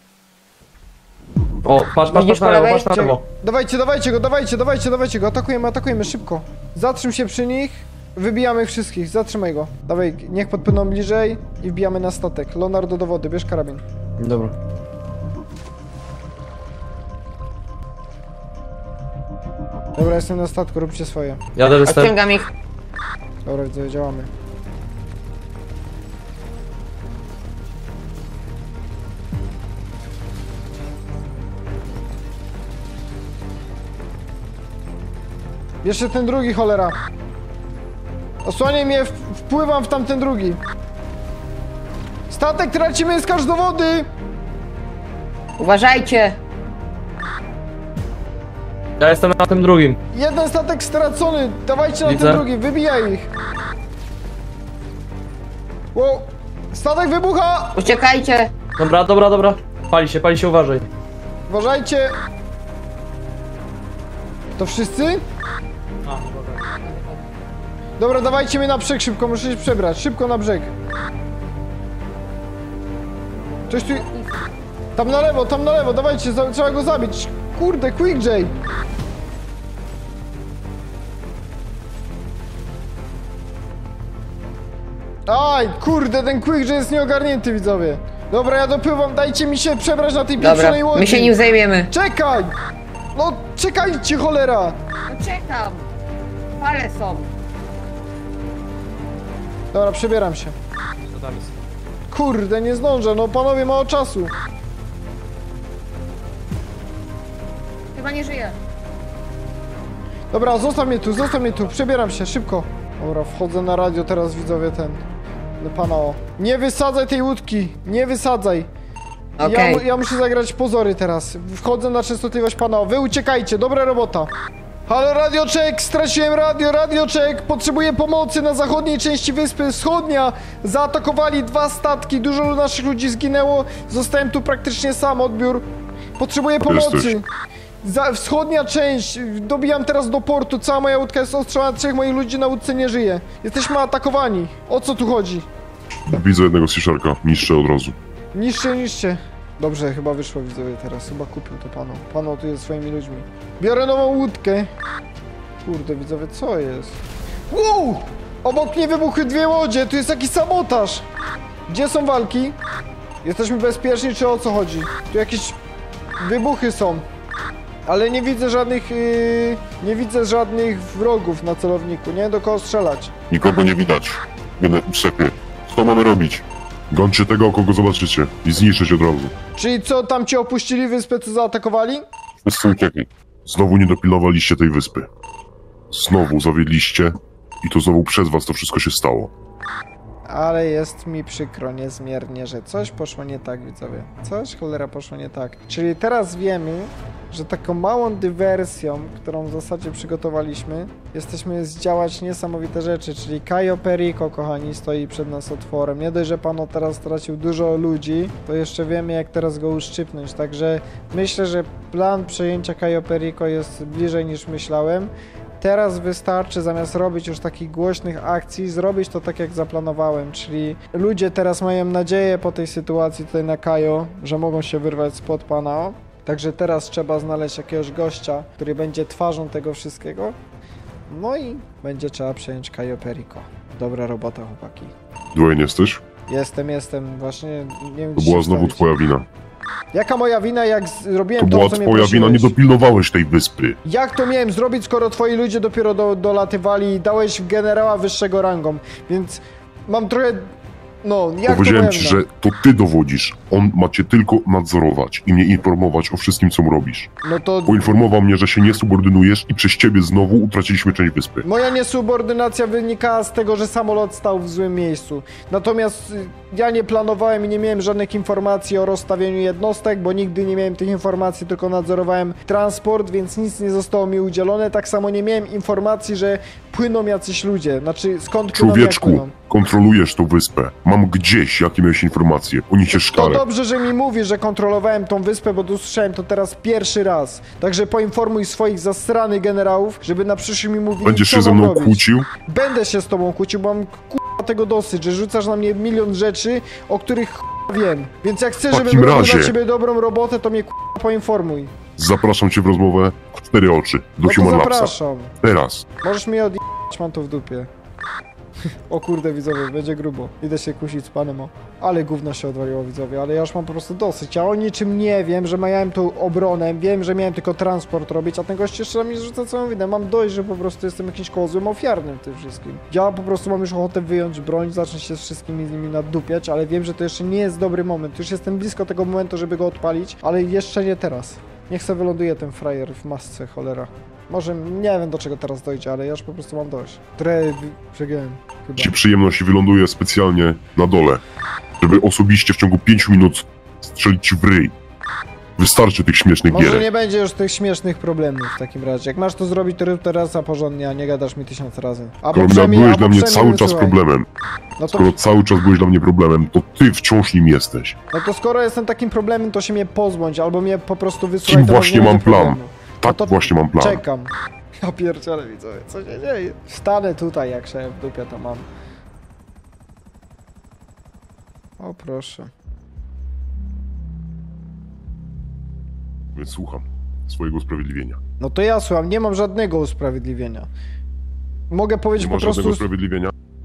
F: O, patrz, patrz,
B: Widzisz
F: patrz na
B: po
F: lewo,
B: lewej?
F: patrz na lewo.
A: Dawajcie, dawajcie go, dawajcie, dawajcie, dawajcie go, atakujemy, atakujemy, szybko. Zatrzym się przy nich, wybijamy ich wszystkich, zatrzymaj go. Dawaj, niech podpłyną bliżej i wbijamy na statek. Leonardo do wody, bierz karabin.
F: Dobra.
A: Dobra, jestem na statku, róbcie swoje.
F: Jadę występ.
B: Odciągam ich.
A: Dobra, widzowie, działamy. Jeszcze ten drugi, cholera. Osłaniaj mnie, w- wpływam w tamten drugi. Statek tracimy, skacz do wody!
B: Uważajcie.
F: Ja jestem na tym drugim.
A: Jeden statek stracony, dawajcie na
F: Widzę.
A: ten drugi, wybijaj ich. Wow, statek wybucha!
B: Uciekajcie.
F: Dobra, dobra, dobra. Pali się, pali się, uważaj.
A: Uważajcie! To wszyscy? Dobra, dawajcie mnie na brzeg szybko, muszę się przebrać. Szybko na brzeg. Coś tu... Tam na lewo, tam na lewo, dawajcie, za- trzeba go zabić. Kurde, Quick J! Aj, kurde, ten quick, że jest nieogarnięty, widzowie. Dobra, ja dopływam, dajcie mi się przebrać na tej
B: Dobra,
A: pieprzonej łodzi.
B: my się nim zajmiemy.
A: Czekaj! No, czekajcie, cholera!
B: No czekam. Fale są.
A: Dobra, przebieram się.
F: Co tam jest?
A: Kurde, nie zdążę, no panowie, mało czasu.
B: Chyba nie żyje.
A: Dobra, zostaw mnie tu, zostaw mnie tu, przebieram się, szybko. Dobra, wchodzę na radio teraz, widzowie, ten... No pana o. Nie wysadzaj tej łódki, nie wysadzaj.
B: Okej.
A: Ja, ja muszę zagrać pozory teraz. Wchodzę na częstotliwość pana o. Wy uciekajcie, dobra robota. Halo, radioczek, straciłem radio, radioczek. Potrzebuję pomocy na zachodniej części wyspy. Wschodnia. Zaatakowali dwa statki, dużo naszych ludzi zginęło. Zostałem tu praktycznie sam, odbiór. Potrzebuję pomocy.
E: Jesteś.
A: Za, wschodnia część, dobijam teraz do portu, cała moja łódka jest ostrzelona, trzech moich ludzi na łódce nie żyje. Jesteśmy atakowani. O co tu chodzi?
E: Widzę jednego Seasharka, niszczę od razu.
A: Niszcie, niszcie. Dobrze, chyba wyszło, widzowie, teraz. Chyba kupił to panu. Panu tu jest swoimi ludźmi. Biorę nową łódkę. Kurde, widzowie, co jest? Wow! Obok mnie wybuchły dwie łodzie, tu jest jakiś sabotaż. Gdzie są walki? Jesteśmy bezpieczni, czy o co chodzi? Tu jakieś wybuchy są. Ale nie widzę żadnych, yy, nie widzę żadnych wrogów na celowniku, nie wiem do kogo strzelać.
E: Nikogo nie widać. Szefie, co mamy robić? Gońcie tego, kogo zobaczycie i zniszczyć od razu.
A: Czyli co, tam ci opuścili wyspę, co zaatakowali?
E: Wszyscy uciekli. Znowu nie dopilnowaliście tej wyspy. Znowu zawiedliście i to znowu przez was to wszystko się stało.
A: Ale jest mi przykro niezmiernie, że coś poszło nie tak, widzowie. Coś, cholera, poszło nie tak. Czyli teraz wiemy, że taką małą dywersją, którą w zasadzie przygotowaliśmy, jesteśmy zdziałać niesamowite rzeczy, czyli Cayo Perico, kochani, stoi przed nas otworem. Nie dość, że Pano teraz stracił dużo ludzi, to jeszcze wiemy, jak teraz go uszczypnąć. Także myślę, że plan przejęcia Cayo Perico jest bliżej niż myślałem. Teraz wystarczy, zamiast robić już takich głośnych akcji, zrobić to tak jak zaplanowałem, czyli ludzie teraz mają nadzieję po tej sytuacji tutaj na Cayo, że mogą się wyrwać spod Pana. Także teraz trzeba znaleźć jakiegoś gościa, który będzie twarzą tego wszystkiego. No i będzie trzeba przejąć Cayo Perico. Dobra robota, chłopaki.
E: Dwayne, jesteś?
A: Jestem, jestem, właśnie nie wiem,
E: To
A: gdzie
E: była
A: się
E: znowu
A: wstawić.
E: twoja wina.
A: Jaka moja wina, jak zrobiłem
E: To
A: to,
E: była
A: co mnie
E: twoja wina, nie
A: prosiłeś?
E: dopilnowałeś tej wyspy.
A: Jak to miałem zrobić, skoro twoi ludzie dopiero do, dolatywali i dałeś generała wyższego rangą? Więc mam trochę... No, jak
E: Powiedziałem
A: to
E: ci,
A: pewne?
E: że to ty dowodzisz. On ma cię tylko nadzorować i mnie informować o wszystkim, co mu robisz.
A: No to...
E: Poinformował mnie, że się nie subordynujesz i przez ciebie znowu utraciliśmy część wyspy.
A: Moja niesubordynacja wynikała z tego, że samolot stał w złym miejscu. Natomiast y, ja nie planowałem i nie miałem żadnych informacji o rozstawieniu jednostek, bo nigdy nie miałem tych informacji, tylko nadzorowałem transport, więc nic nie zostało mi udzielone. Tak samo nie miałem informacji, że płyną jacyś ludzie. Znaczy, skąd płyną, jak
E: Człowieczku,
A: płyną.
E: kontrolujesz tą wyspę. Mam gdzieś, jakie miałeś informacje. Oni cię
A: To
E: szkalę.
A: dobrze, że mi mówi, że kontrolowałem tą wyspę, bo tu słyszałem to teraz pierwszy raz. Także poinformuj swoich zasranych generałów, żeby na przyszły mi mówili,
E: Będziesz
A: co
E: się ze
A: mam
E: mną
A: robić.
E: kłócił?
A: Będę się z tobą kłócił, bo mam k***a tego dosyć, że rzucasz na mnie milion rzeczy, o których k***a wiem. Więc jak chcesz,
E: W
A: żebym
E: takim
A: robił dla
E: razie-
A: ciebie dobrą robotę, to mnie k***a poinformuj.
E: Zapraszam cię w rozmowę w cztery oczy. Do
A: No to
E: Human Labsa.
A: zapraszam.
E: Teraz.
A: Możesz mnie odjebać, mam to w dupie. O kurde, widzowie, będzie grubo. Idę się kusić z panem, o. Ale gówno się odwaliło, widzowie, ale ja już mam po prostu dosyć. Ja o niczym nie wiem, że miałem tu obronę, wiem, że miałem tylko transport robić, a ten gość jeszcze na mnie rzuca całą winę. Mam dość, że po prostu jestem jakimś kozłem ofiarnym w tym wszystkim. Ja po prostu mam już ochotę wyjąć broń, zacząć się z wszystkimi z nimi nadupiać, ale wiem, że to jeszcze nie jest dobry moment. Już jestem blisko tego momentu, żeby go odpalić, ale jeszcze nie teraz. Niech se wyląduje ten frajer w masce, cholera. Może nie wiem, do czego teraz dojdzie, ale ja już po prostu mam dość. Trochę przegiąłem, chyba.
E: Ci przyjemność wyląduje specjalnie na dole, żeby osobiście w ciągu pięciu minut strzelić ci w ryj. Wystarczy tych śmiesznych
A: Może
E: gierek.
A: nie będzie już tych śmiesznych problemów w takim razie. Jak masz to zrobić, to rób to raz, a porządnie, a nie gadasz mi tysiąc razy. Albo
E: Skoro
A: przynajmniej-
E: byłeś
A: albo
E: dla mnie
A: przynajmniej
E: cały czas
A: wysłuchaj.
E: problemem,
A: No to,
E: skoro cały czas byłeś dla mnie problemem, to ty wciąż nim jesteś.
A: no to skoro jestem takim problemem, to się mnie pozbądź, albo mnie po prostu wysłuchaj.
E: Kim
A: to
E: właśnie
A: nie
E: mam
A: będzie
E: plan.
A: problemu.
E: Tak
A: to
E: właśnie mam plan.
A: Czekam. Ja pierdzielę, widzowie, co się dzieje? Stanę tutaj, jak szef w dupie to mam. O proszę.
E: Więc słucham swojego usprawiedliwienia.
A: No to ja słucham, nie mam żadnego usprawiedliwienia. Mogę powiedzieć
E: Nie
A: po
E: masz
A: prostu...
E: żadnego usprawiedliwienia?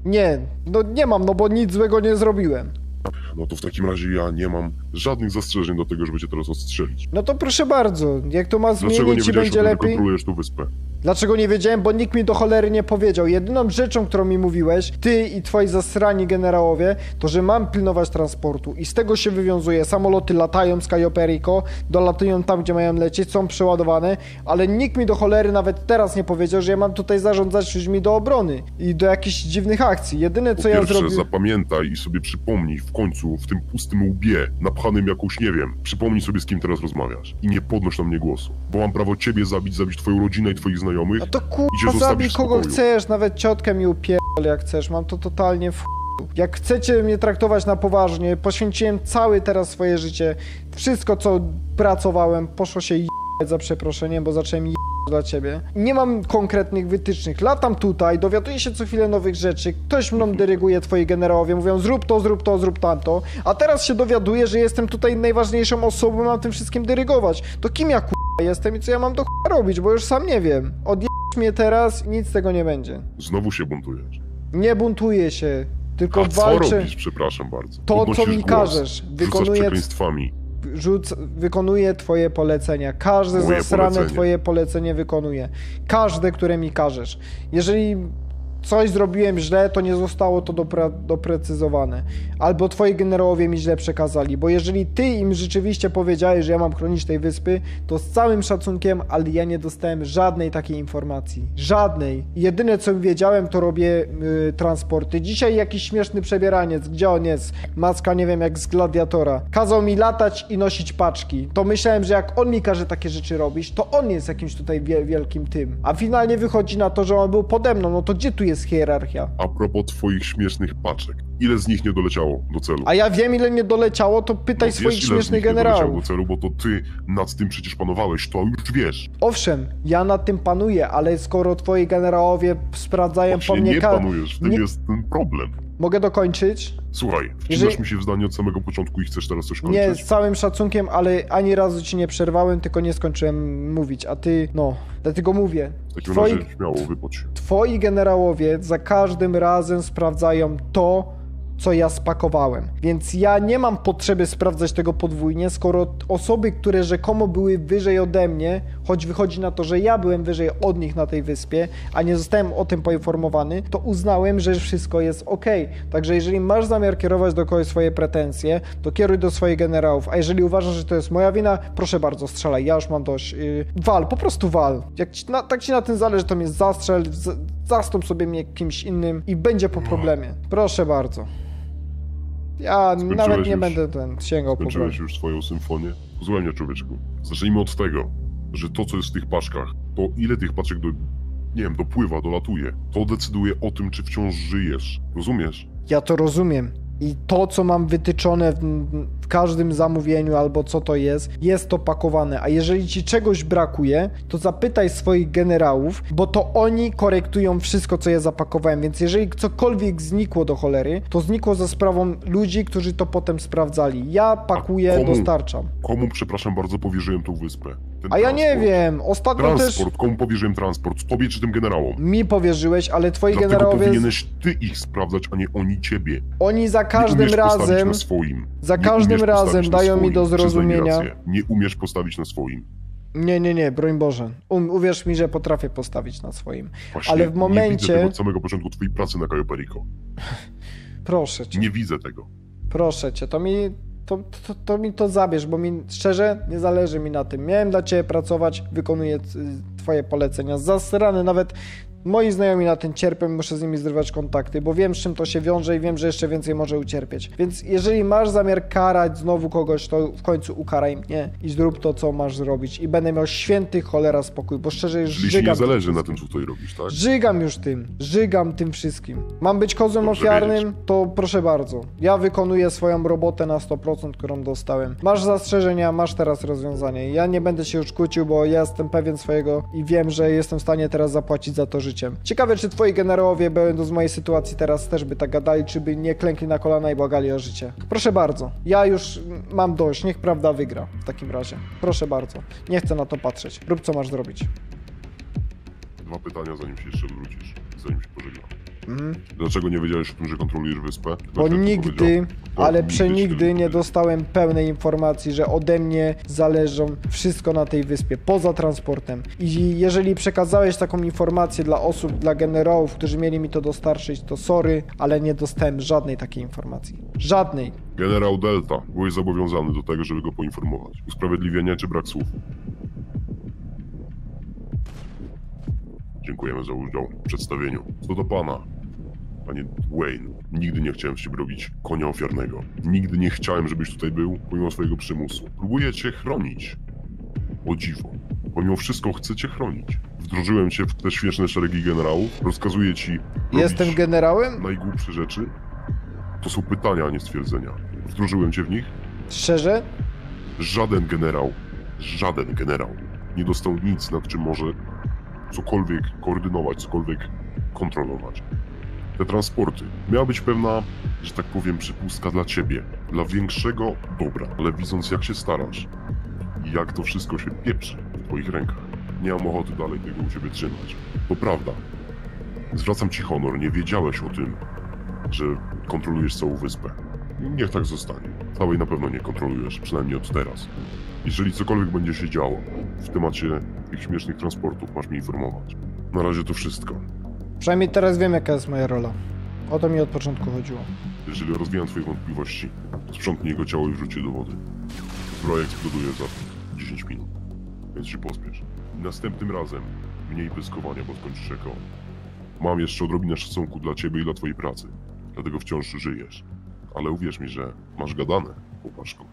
A: Nie, no nie mam, no bo nic złego nie zrobiłem.
E: No to w takim razie ja nie mam żadnych zastrzeżeń do tego, żeby cię teraz odstrzelić.
A: No to proszę bardzo, jak to ma
E: Dlaczego nie
A: zmienić i
E: wiedziałeś
A: będzie
E: o tym, że
A: lepiej?
E: kontrolujesz tą wyspę?
A: Dlaczego nie wiedziałem? Bo nikt mi do cholery nie powiedział. Jedyną rzeczą, którą mi mówiłeś, ty i twoi zasrani generałowie, to że mam pilnować transportu i z tego się wywiązuje. Samoloty latają z Cayo Perico, dolatują tam, gdzie mają lecieć, są przeładowane, ale nikt mi do cholery nawet teraz nie powiedział, że ja mam tutaj zarządzać ludźmi do obrony i do jakichś dziwnych akcji. Jedyne, co
E: Po
A: ja
E: pierwsze,
A: zrobię...
E: zapamiętaj i sobie przypomnij w końcu, w tym pustym łbie, napchanym jakąś, nie wiem, przypomnij sobie, z kim teraz rozmawiasz i nie podnoś na mnie głosu, bo mam prawo ciebie zabić, zabić twoją rodzinę i twoich znajomych.
A: A to
E: I cię
A: kurwa,
E: zostawisz
A: zabij
E: w
A: kogo
E: spokoju.
A: chcesz, nawet ciotkę mi upierdol jak chcesz, mam to totalnie w chuju. Jak chcecie mnie traktować na poważnie, poświęciłem całe teraz swoje życie, wszystko co pracowałem, poszło się jebać za przeproszeniem, bo zacząłem jebać dla ciebie. Nie mam konkretnych wytycznych, latam tutaj, dowiaduję się co chwilę nowych rzeczy, ktoś mną dyryguje, twoi generałowie, mówią zrób to, zrób to, zrób tamto, a teraz się dowiaduję, że jestem tutaj najważniejszą osobą, mam tym wszystkim dyrygować. To kim ja kurwa jestem i co ja mam do chuja robić, bo już sam nie wiem. Odjebać mnie teraz, nic z tego nie będzie.
E: Znowu się buntujesz.
A: Nie buntuję się, tylko
E: A co
A: walczę.
E: robisz, przepraszam bardzo?
A: To, co
E: Podnosisz
A: mi
E: głos,
A: każesz.
E: rzucasz
A: Wykonuję,
E: przekleństwami.
A: rzuc, wykonuję twoje polecenia. Każde
E: Moje
A: zasrane
E: polecenie.
A: twoje polecenie wykonuję. Każde, które mi każesz. Jeżeli coś zrobiłem źle, to nie zostało to dopra doprecyzowane. Albo twoi generałowie mi źle przekazali, bo jeżeli ty im rzeczywiście powiedziałeś, że ja mam chronić tej wyspy, to z całym szacunkiem, ale ja nie dostałem żadnej takiej informacji. Żadnej. Jedyne co wiedziałem, to robię yy, transporty. Dzisiaj jakiś śmieszny przebieraniec, gdzie on jest? Maska, nie wiem, jak z Gladiatora. Kazał mi latać i nosić paczki. To myślałem, że jak on mi każe takie rzeczy robić, to on jest jakimś tutaj wie wielkim tym. A finalnie wychodzi na to, że on był pode mną. No to gdzie tu jest hierarchia?
E: A propos twoich śmiesznych paczek, ile z nich nie doleciało do celu?
A: A ja wiem, ile nie doleciało, to pytaj
E: No
A: swoich
E: wiesz, ile z
A: śmiesznych
E: nich nie doleciało
A: generałów.
E: do celu, bo to ty nad tym przecież panowałeś, to już wiesz.
A: Owszem, ja nad tym panuję, ale skoro twoi generałowie sprawdzają po
E: Właśnie
A: mnie...
E: nie
A: ka-
E: panujesz, w tym
A: nie-
E: jest ten problem.
A: Mogę dokończyć?
E: Słuchaj, wcinasz
A: Jeżeli-
E: mi się w zdanie od samego początku i chcesz teraz coś kończyć.
A: Nie, z całym szacunkiem, ale ani razu ci nie przerwałem, tylko nie skończyłem mówić, a ty, no, dlatego mówię.
E: W takim
A: Twoi,
E: razie śmiało, wypocz się.
A: twoi generałowie za każdym razem sprawdzają to, co ja spakowałem. Więc ja nie mam potrzeby sprawdzać tego podwójnie, skoro osoby, które rzekomo były wyżej ode mnie, choć wychodzi na to, że ja byłem wyżej od nich na tej wyspie, a nie zostałem o tym poinformowany, to uznałem, że wszystko jest ok. Także jeżeli masz zamiar kierować do kogoś swoje pretensje, to kieruj do swoich generałów, a jeżeli uważasz, że to jest moja wina, proszę bardzo, strzelaj, ja już mam dość. Yy, wal, po prostu wal. Jak ci na, tak ci na tym zależy, to mnie zastrzel, z, zastąp sobie mnie kimś innym i będzie po problemie. Proszę bardzo. Ja
E: Skończyłeś
A: nawet nie
E: już?
A: będę ten sięgał po broń.
E: Skończyłeś już swoją symfonię? Posłuchaj mnie, człowieczku. Zacznijmy od tego, że to, co jest w tych paczkach, to ile tych paczek do... nie wiem, dopływa, dolatuje, to decyduje o tym, czy wciąż żyjesz. Rozumiesz?
A: Ja to rozumiem. I to, co mam wytyczone w, w każdym zamówieniu, albo co to jest, jest to pakowane. A jeżeli ci czegoś brakuje, to zapytaj swoich generałów, bo to oni korektują wszystko, co ja zapakowałem. Więc jeżeli cokolwiek znikło do cholery, to znikło za sprawą ludzi, którzy to potem sprawdzali. Ja pakuję,
E: komu?
A: dostarczam.
E: Komu, przepraszam bardzo, powierzyłem tą wyspę? Ten
A: A ja nie
E: transport.
A: wiem. Ostatnio też
E: Transport, komu powierzyłem transport? Tobie czy tym generałom?
A: mi powierzyłeś, ale twoi
E: Dlatego
A: generałowie...
E: powinieneś ty ich sprawdzać, a nie oni ciebie.
A: Oni za
E: Nie
A: każdym
E: umiesz postawić
A: razem...
E: na swoim.
A: za
E: Nie
A: każdym
E: umiesz
A: razem
E: postawić na
A: dają mi
E: swoim.
A: do
E: Przyznaj mi
A: zrozumienia-
E: rację. Nie umiesz postawić na swoim.
A: Nie, nie, nie, broń Boże. Um, uwierz mi, że potrafię postawić na swoim.
E: Właśnie
A: Ale w
E: nie
A: momencie...
E: widzę tego od samego początku twojej pracy na Cayo Perico.
A: Proszę cię,
E: Nie widzę tego.
A: proszę cię, to mi to, to, to mi to zabierz, bo mi szczerze nie zależy mi na tym. Miałem dla ciebie pracować, wykonuję y, twoje polecenia. Zasrany, nawet moi znajomi na tym cierpią, muszę z nimi zrywać kontakty, bo wiem, z czym to się wiąże i wiem, że jeszcze więcej może ucierpieć. Więc jeżeli masz zamiar karać znowu kogoś, to w końcu ukaraj mnie i zrób to, co masz zrobić. I będę miał święty cholera spokój, bo szczerze już
E: Czyli ci nie
A: żygam tym
E: zależy na
A: wszystkim.
E: tym, co tutaj robisz, tak?
A: Żygam już tym, żygam tym wszystkim. Mam być kozłem
E: Dobrze
A: ofiarnym,
E: wiedzieć.
A: to proszę bardzo. Ja wykonuję swoją robotę na sto procent, którą dostałem. Masz zastrzeżenia, masz teraz rozwiązanie. Ja nie będę się już kłócił, bo ja jestem pewien swojego i wiem, że jestem w stanie teraz zapłacić za to życiem. Ciekawe, czy twoi generałowie, będąc w mojej sytuacji teraz, też by tak gadali, czy by nie klękli na kolana i błagali o życie. Proszę bardzo. Ja już mam dość, niech prawda wygra w takim razie. Proszę bardzo. Nie chcę na to patrzeć. Rób, co masz zrobić.
E: Dwa pytania, zanim się jeszcze odwrócisz, zanim się pożegnam.
A: Mhm.
E: Dlaczego nie wiedziałeś o tym, że kontrolujesz wyspę?
A: Bo
E: Ktoś tak ci
A: nigdy,
E: powiedział?
A: ale
E: O,
A: przenigdy
E: ci
A: nie
E: tego
A: dostałem pełnej informacji, że ode mnie zależą wszystko na tej wyspie, poza transportem. I jeżeli przekazałeś taką informację dla osób, dla generałów, którzy mieli mi to dostarczyć, to sorry, ale nie dostałem żadnej takiej informacji. Żadnej.
E: Generał Delta, byłeś zobowiązany do tego, żeby go poinformować. Usprawiedliwienie czy brak słów? Dziękujemy za udział w przedstawieniu. Co do pana, panie Wayne, nigdy nie chciałem z ciebie robić konia ofiarnego. Nigdy nie chciałem, żebyś tutaj był, pomimo swojego przymusu. Próbuję cię chronić. O dziwo. Pomimo wszystko chcę cię chronić. Wdrożyłem cię w te śmieszne szeregi generałów. Rozkazuję ci
A: Jestem
E: robić
A: generałem?
E: najgłupsze rzeczy. To są pytania, a nie stwierdzenia. Wdrożyłem cię w nich.
A: Szczerze?
E: Żaden generał, żaden generał nie dostał nic, nad czym może cokolwiek koordynować, cokolwiek kontrolować. Te transporty. Miała być pewna, że tak powiem, przypustka dla ciebie, dla większego dobra, ale widząc jak się starasz i jak to wszystko się pieprzy w twoich rękach, nie mam ochoty dalej tego u ciebie trzymać. To prawda. Zwracam ci honor, nie wiedziałeś o tym, że kontrolujesz całą wyspę. Niech tak zostanie. Całej na pewno nie kontrolujesz, przynajmniej od teraz. Jeżeli cokolwiek będzie się działo w temacie tych śmiesznych transportów, masz mnie informować. Na razie to wszystko.
A: Przynajmniej teraz wiem, jaka jest moja rola. O to mi od początku chodziło.
E: Jeżeli rozwijam twoje wątpliwości, sprzątnij jego ciało i wrzuć je do wody. Zbroja eksploduje za dziesięć minut, więc się pospiesz. I następnym razem mniej pyskowania, bo skończysz jako on. Mam jeszcze odrobinę szacunku dla ciebie i dla twojej pracy, dlatego wciąż żyjesz. Ale uwierz mi, że masz gadane, chłopaszku.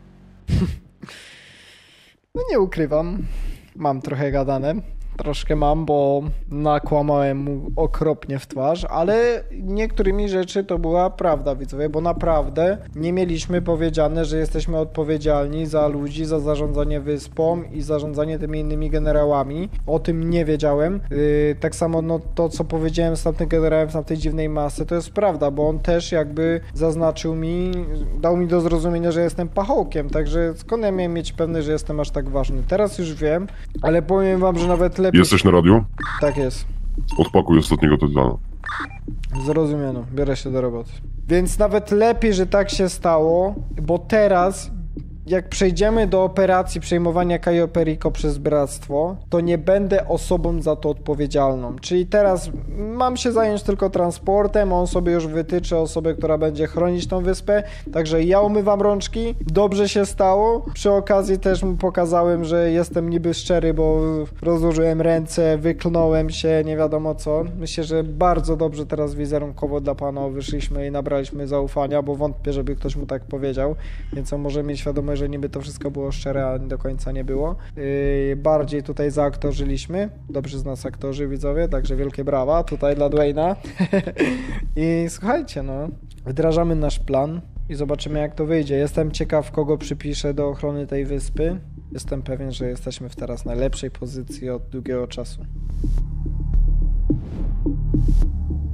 A: No nie ukrywam. Mam trochę gadane. Troszkę mam, bo nakłamałem mu okropnie w twarz, ale niektórymi rzeczy to była prawda, widzowie, bo naprawdę nie mieliśmy powiedziane, że jesteśmy odpowiedzialni za ludzi, za zarządzanie wyspą i zarządzanie tymi innymi generałami. O tym nie wiedziałem. Yy, tak samo no, to, co powiedziałem z tamtym generałem w tamtej dziwnej masy, to jest prawda, bo on też jakby zaznaczył mi, dał mi do zrozumienia, że jestem pachołkiem, także skąd ja miałem mieć pewność, że jestem aż tak ważny? Teraz już wiem, ale powiem wam, że nawet lepiej...
E: Jesteś na radiu?
A: Tak jest.
E: Odpakuj ostatniego Tytana.
A: Zrozumiano, biorę się do roboty. Więc nawet lepiej, że tak się stało, bo teraz, jak przejdziemy do operacji przejmowania Cayo Perico przez Bractwo, to nie będę osobą za to odpowiedzialną. Czyli teraz mam się zająć tylko transportem, on sobie już wytyczy osobę, która będzie chronić tą wyspę, także ja umywam rączki, dobrze się stało. Przy okazji też mu pokazałem, że jestem niby szczery, bo rozłożyłem ręce, wyklnąłem się, nie wiadomo co. Myślę, że bardzo dobrze teraz wizerunkowo dla pana wyszliśmy i nabraliśmy zaufania, bo wątpię, żeby ktoś mu tak powiedział, więc on może mieć świadomość, że niby to wszystko było szczere, a do końca nie było. Yy, bardziej tutaj zaaktorzyliśmy. Dobrzy z nas aktorzy, widzowie, także wielkie brawa tutaj dla Dwayna. I słuchajcie, no, wdrażamy nasz plan i zobaczymy, jak to wyjdzie. Jestem ciekaw, kogo przypiszę do ochrony tej wyspy. Jestem pewien, że jesteśmy w teraz najlepszej pozycji od długiego czasu.